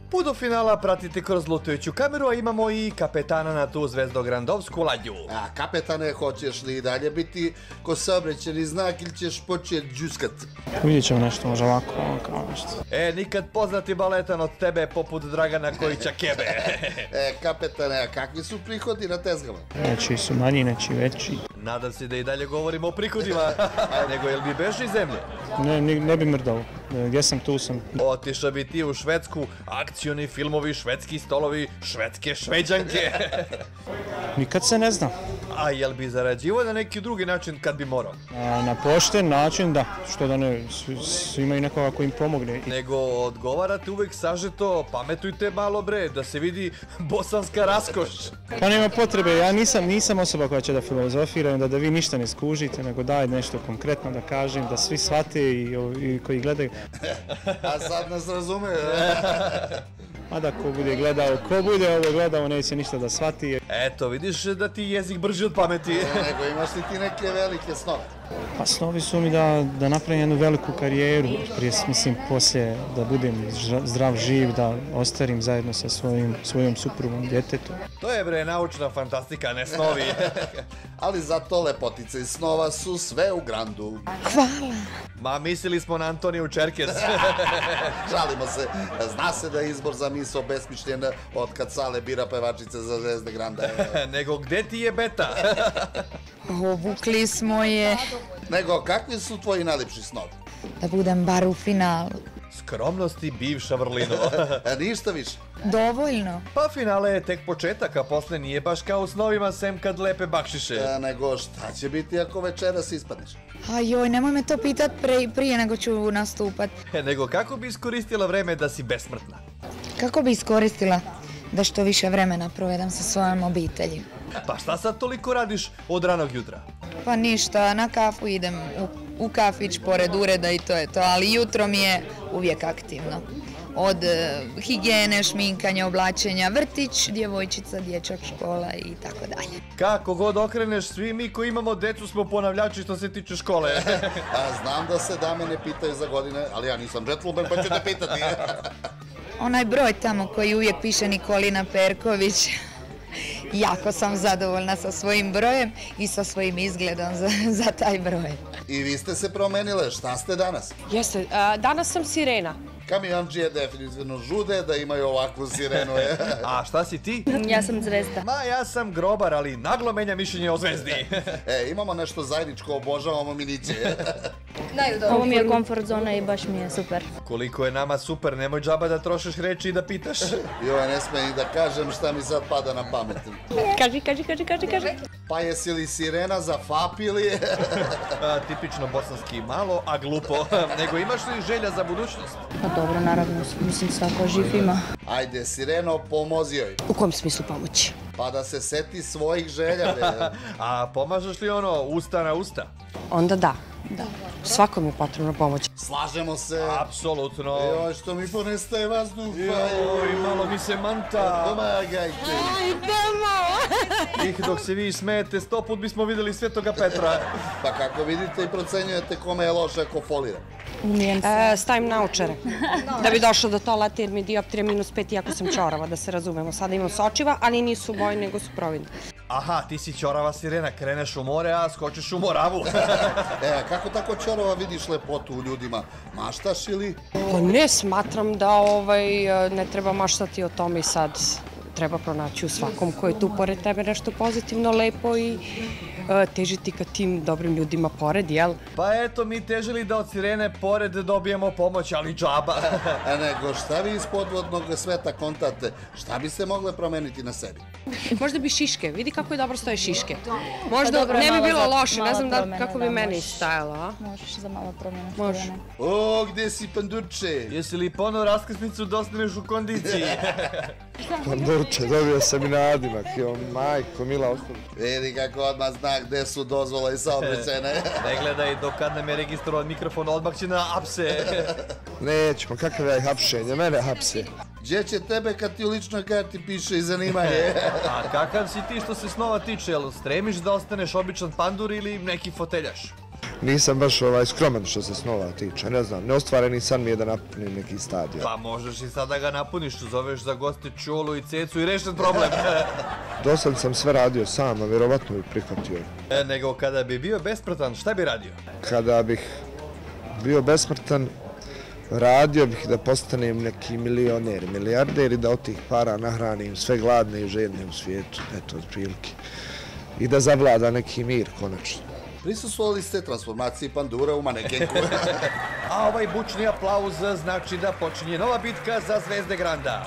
Put do finala pratite kroz lutajuću kameru, a imamo i kapetana na tu zvezdograndovsku ladnju. A kapetane, hoćeš li i dalje biti ko saobraćajni znak ili ćeš početi džuskat? Vidjet ćemo nešto, može ovako, kao nešto. Nikad poznati baletan od tebe poput Dragana Kojića Kebe. Kapetane, a kakvi su prihodi na tezgama? Nečiji su manji, nečiji veći. Nadam se da i dalje govorimo o prihodima, nego jel bi beži iz zemlje? Ne bi mrdao. Gdje sam, tu sam. Otišao bi ti u Švedsku, akcioni filmovi, švedski stolovi, švedske šveđanke. Nikad se ne zna. A jel bi zarađivao na neki drugi način kad bi morao? Na pošten način, da. Što da ne, svi imaju nekoga ko im pomogne. Nego odgovarate uvek sažeto, pametujte malo bre, da se vidi bosanska raskoš. Pa nema potrebe, ja nisam osoba koja će da filozofiram, da vi ništa ne skužite, nego daj nešto konkretno da kažem, da svi shvate i koji gledaju. A sad nas razume. A da ko bude ovo gledao, neće ništa da shvati. Eto, vidiš da ti jezik brži od pameti. Nego imaš li ti neke velike snove? Pa snovi su mi da napravim jednu veliku karijeru, mislim poslije da budem zdrav, živ, da ostarim zajedno sa svojom suprugom, djetetom. To je bre naučna fantastika, ne snovi. Ali zato lepotice iz snova su sve u Grandu. Hvala. Ma mislili smo na Antoniju Čerkez. Žalimo se, zna se da je izbor za mis obesmišljen od kad Sale bira pevačice za zvezde Granda. Nego gde ti je beta? Obukli smo je. Nego kakvi su tvoji najljepši snovi? Da budem bar u finalu. Skromnosti bivša vrlino. Ništa više. Dovoljno. Pa finale je tek početak, a posle nije baš kao u snovima, sem kad lepe bakšiše. Nego šta će biti ako večeras ispadneš? A joj, nemoj me to pitat prije nego ću nastupat. Nego kako bi iskoristila vreme da si besmrtna? Kako bi iskoristila da što više vremena provedam sa svojom obitelji? Pa šta sad toliko radiš od ranog jutra? Pa ništa, na kafu idem u kafić pored ureda i to je to, ali jutro mi je uvijek aktivno. Od higijene, šminkanja, oblačenja, vrtić, djevojčica, dječak, škola i tako dalje. Kako god okreneš, svi mi koji imamo decu smo ponavljači što se tiče škole. Znam da se dame ne pitaju za godine, ali ja nisam džetluben pa ću te pitati. Onaj broj tamo koji uvijek piše Nikolina Perković, jako sam zadovoljna sa svojim brojem i sa svojim izgledom za taj broj. I vi ste se promenile, šta ste danas? Jeste, danas sam sirena. Kamionđije definitivno žude da imaju ovakvu sirenu. A šta si ti? Ja sam zvezda. Ma ja sam grobar, ali naglo menja mišljenje o zvezdi. Imamo nešto zajedničko, obožavamo miniće. Ovo mi je komfort zona i baš mi je super. Koliko je nama super, nemoj džaba da trošiš reči i da pitaš. Joj, ne smije ni da kažem šta mi sad pada na pamet. Kaži. Pa jesi li sirena za FAP ili? Tipično bosanski, malo, a glupo. Nego imaš li želja za budućnost? Pa dobro, naravno, mislim svako živ ima. Ajde, sireno, pomozi joj. U kom smislu pomoći? Pa da se seti svojih želja. A pomažeš li ono usta na usta? Onda da. Svakom je potrebno pomoć. Slažemo se. Apsolutno. Joj, što mi ponestaje vazduh. Joj, malo mi se manta. Pomagajte. Dok se vi smete, 100 put bismo vidjeli Svetoga Petra. Pa kako vidite i procenjujete kome je loše ako folira? Stavim naočare. Da bi došlo do toalete jer mi je dioptrija -5 iako sam čorava, da se razumemo. Sada imam sočiva, ali nisu boje, nego su providne. Aha, ti si ćorava sirena, kreneš u more, a skočiš u Moravu. Kako tako ćorava vidiš lepotu u ljudima? Maštaš ili? Pa ne, smatram da ne treba maštati o tome i sad treba pronaći u svakom ko je tu pored tebe nešto pozitivno, lepo i težiti ka tim dobrim ljudima pored, jel? Pa eto, mi težili da od sirene pored dobijemo pomoć, ali džaba. Nego šta vi iz podvodnog sveta kontate? Šta bi se mogle promeniti na sebi? Možda bi šiške, vidi kako je dobro stoje šiške. Možda ne bi bilo loše, ne znam kako bi meni stajalo, a? Možeš za malo promjena. Može. O, gdje si pandurče? Jesi li ponovo raskrsnicu da ostaneš u kondiciji? Pandurče, dobio sam i nadimak, majko, mila ostalo. Vidi kako odmah zna gde su dozvola i saobraćajne. Ne gledaj, dok kad nam je registrovan mikrofon, odmah će na apse. Nećemo, kakav je hapšenje, mene hapse. Gdje će tebe kad ti u ličnoj karti piše i zanimanje? A kakav si ti što se snova tiče, jel stremiš da ostaneš običan pandur ili neki foteljaš? nisam baš skroman što se snova tiče, ne znam, neostvareni san mi je da napunim neki stadion. Pa možeš i sada ga napuniš, zoveš za goste Čolu i Cecu i rešen problem. Dosad sam sve radio sam, a vjerovatno bi prihvatio. Nego kada bi bio besmrtan, šta bi radio? Kada bih bio besmrtan, radio bih da postanem neki milioner, milijarder i da od tih para nahranim sve gladne i žedne u svijetu, eto, otprilike. I da zavlada neki mir, konačno. Prisustvovali ste transformaciji pandura u manekenku. A ovaj bučni aplauz znači da počinje nova bitka za zvezde Granda.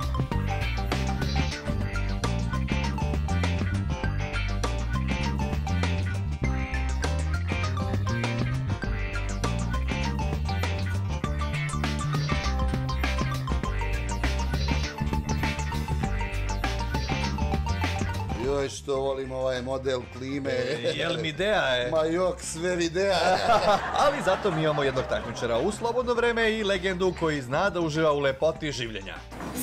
Joj, što volim ovaj model klime. Jel mi ideja je? Ma jok, sve videa. Ali zato mi imamo jednog takmičara u slobodno vreme i legendu koji zna da uživa u lepoti življenja.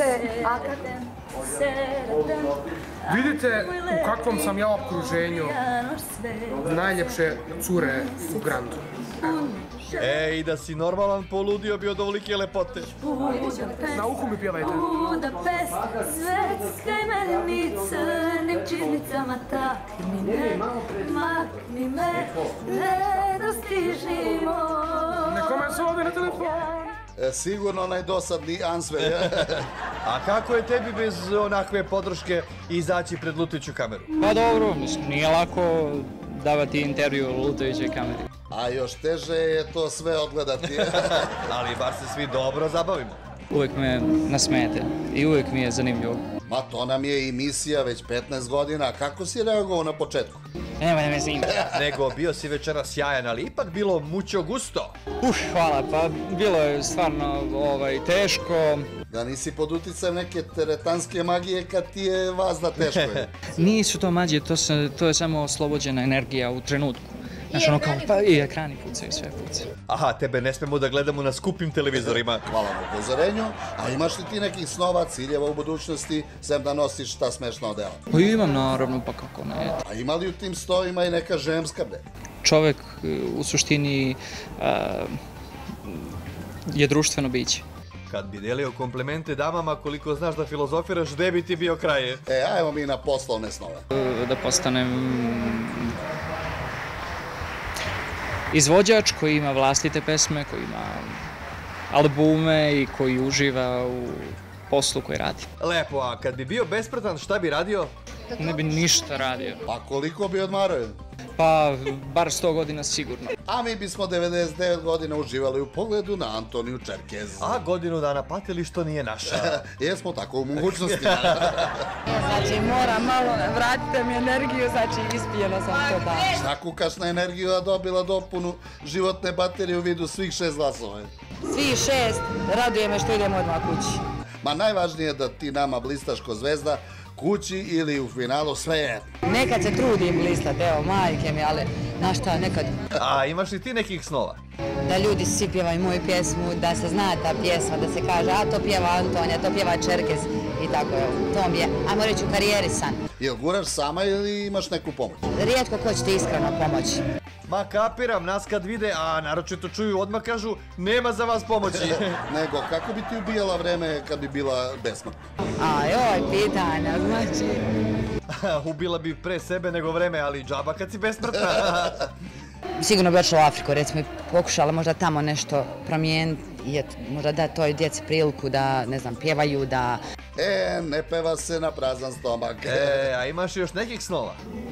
Vidite u kakvom sam ja okruženju. Najljepše cure u Grandu. I da si normalan, poludio bi od ovolike lepote. Na uhu mi pjevajte. Budapest, svetska imenica, Nemčiznicama makni me, ne dostižimo. Nekome se ovdje na telefon. Sigurno najdosadniji Ansver. A kako je tebi bez onakve podrške izaći pred lutajuću kameru? Pa dobro, mislim, nije lako davati intervju u lutajućoj kameri. A još teže je to sve odgledati. Ali bar se svi dobro zabavimo. Uvijek me nasmejete i uvijek mi je zanimljivo. Ma to nam je emisija već 15 godina. Kako si reagovao na početku? Nemoj da me zima. Nego bio si večera sjajan, ali ipak bilo mucho gusto. Hvala, pa bilo je stvarno teško. Da nisi pod uticajem neke teretanske magije kad ti je vazda teško je. Nisu to magije, to je samo oslobođena energija u trenutku. Znaš, ono kao, pa i ekrani pucaju, sve pucaju. Aha, tebe ne smemo da gledamo na skupim televizorima. Hvala na upozorenju. A imaš li ti nekih snova, ciljeva u budućnosti, sem da nosiš ta smešna odela? Pa imam naravno, pa kako ne. A ima li u tim stovima i neka ženska, bre? Čovek u suštini je društveno biće. Kad bi delio komplemente damama koliko znaš da filozofiraš, gde bi ti bio kraj? Ajmo mi na poslovne snove. Da postanem izvođač koji ima vlastite pesme, koji ima albume i koji uživa u poslu koji radi. Lepo, a kad bi bio besmrtan, šta bi radio? Ne bi ništa radio. Pa koliko bi odmarao? Pa, bar 100 godina sigurno. A mi bismo 99 godina uživali u pogledu na Antoniju Čerkez. A godinu dana patili što nije naša. Jesmo tako u mogućnosti. Znači, moram malo, vratite mi energiju, znači ispijena sam to da. Šta kukaš na energiju, a dobila dopunu životne baterije u vidu svih 6 glasova? Svi 6, raduje me što idemo odmah kući. Ma najvažnije je da ti nama blistaš ko zvezda, kući ili u finalu, sve je. Nekad se trudim blistat, evo, majke mi, ali znaš šta, nekad... A imaš li ti nekih snova? Da ljudi svi pjevaju moju pjesmu, da se zna ta pjesma, da se kaže, a to pjeva Antonija, to pjeva Čerkez i tako, evo, to mi je, ajmo reći, u karijeri san. Jel guraš sama ili imaš neku pomoć? Rijetko ko će ti iskreno pomoći. Ma kapiram, nas kad vide, a naročito čuju, odmah kažu, nema za vas pomoći. Nego, kako bi ti ubijala vreme kad bi bila besmrtna? A joj, pitanja, znači... Ubila bi pre sebe nego vreme, ali džaba kad si besmrtna. Sigurno bi odšla u Afriku, recimo, pokušala možda tamo nešto promijeniti, možda da toj djeci priliku da, ne znam, pjevaju, da... Ne peva se na prazan stomak. A imaš još nekih snova?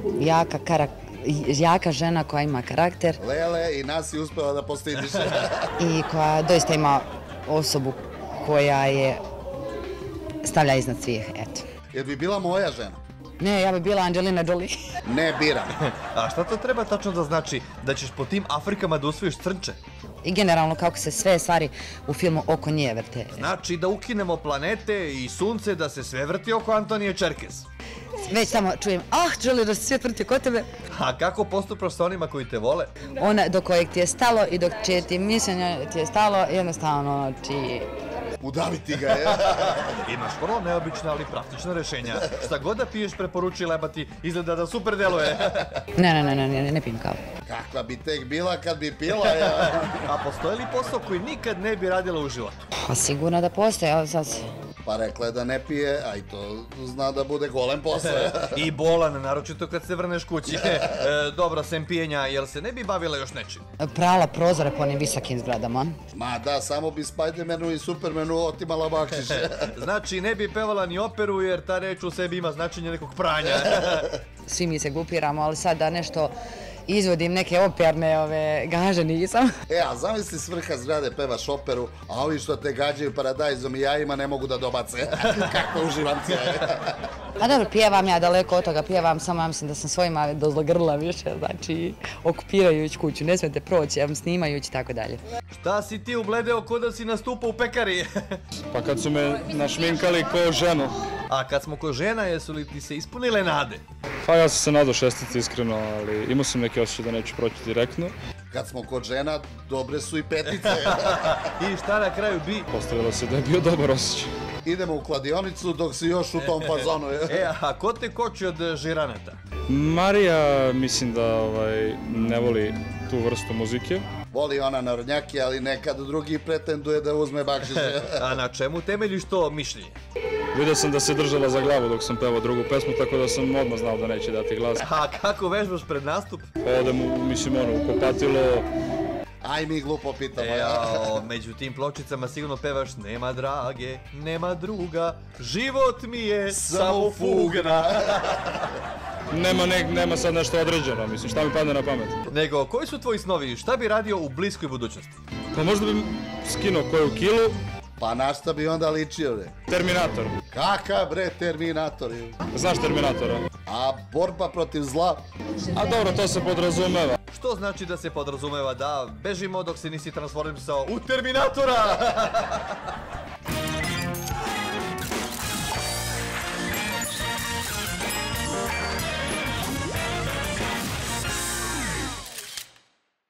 Jaka žena koja ima karakter. Lele, i nas si uspela da postidiš. I koja doista ima osobu koja je stavlja iznad svih, eto. Jel bi bila moja žena? Ne, ja bi bila Angelina Jolie. Ne biram. A šta to treba tačno da znači? Da ćeš po tim Afrikama da usvojiš crnče? I generalno kako se sve stvari u filmu oko nje vrte. Znači da ukinemo planete i sunce, da se sve vrti oko Antonije Čerkez. Već samo čujem, Jolie, da se svijet vrti oko tebe. A kako postupaš sa onima koji te vole? Ona do kojeg ti je stalo i dok čije ti mišljenja ti je stalo, jednostavno ti udaviti ga je. Imaš vrlo neobična, ali praktična rešenja. Šta god da piješ, preporuči lebati, izgleda da super deluje. Ne pijem kavu. Kakva bi tek bila kad bi pila, ja. A postoji li posao koji nikad ne bi radila u životu? Pa sigurno da postoje, ali sad... Pa rekla je da ne pije, a i to zna da bude golem posao. I bolan, naročito kad se vrneš kući. Dobro, sem pijenja, jel se ne bi bavila još nečim? Prala prozore po onim visokim zgradama. Ma da, samo bi Spidermanu i Supermanu otimala bakšiše. Znači, ne bi pevala ni operu, jer ta reč u sebi ima značenje nekog pranja. Svi mi se glupiramo, ali sad da nešto izvodim neke operne gaže nisam. A zamisli svrha zgrade, pevaš operu, a ovi što te gađaju paradajzom i jajima ne mogu da dobace. Kako uživam cijel. Pa dobro, pjevam ja daleko od toga, pjevam, samo ja mislim da sam svojima do grla više, znači okupirajući kuću, ne smete proći, snimajući i tako dalje. Šta si ti ubledeo ko da si nastupao u pekari? Pa kad su me našminkali ko ženu. A kad smo ko žena, jesu li ti se ispunile nade? Pa ja sam se nadao šestici iskreno, ali imao sam neki osjećaj da neću proći direktno. Kad smo kod žena, dobre su i petice. I šta na kraju bi? Postavilo se da je bio dobar osjećaj. Idemo u kladionicu dok si još u tom fazonu. A ko te koči od žiraneta? Marija mislim da ne voli tu vrstu muzike. Voli ona narodnjake, ali nekad drugi pretenduje da uzme bakšiše. A na čemu temeljiš to mišljenje? Vidio sam da se držala za glavu dok sam pevao drugu pesmu, tako da sam odmah znao da neće dati glas. A kako vežbaš pred nastup? Odem u kopatilo. Aj mi glupo pitamo. Među tim pločicama sigurno pevaš nema drage, nema druga, život mi je samo fuga. Nema sad nešto određeno, mislim, šta mi padne na pamet. Nego, koji su tvoji snovi, šta bi radio u bliskoj budućnosti? Pa možda bi skinuo koju kilu. Pa na šta bi onda ličio, bre? Terminator. Kakav, bre, Terminator? Znaš Terminatora? A borba protiv zla? A dobro, to se podrazumeva. Što znači da se podrazumeva? Da bežimo dok se nisi transformisao u Terminatora?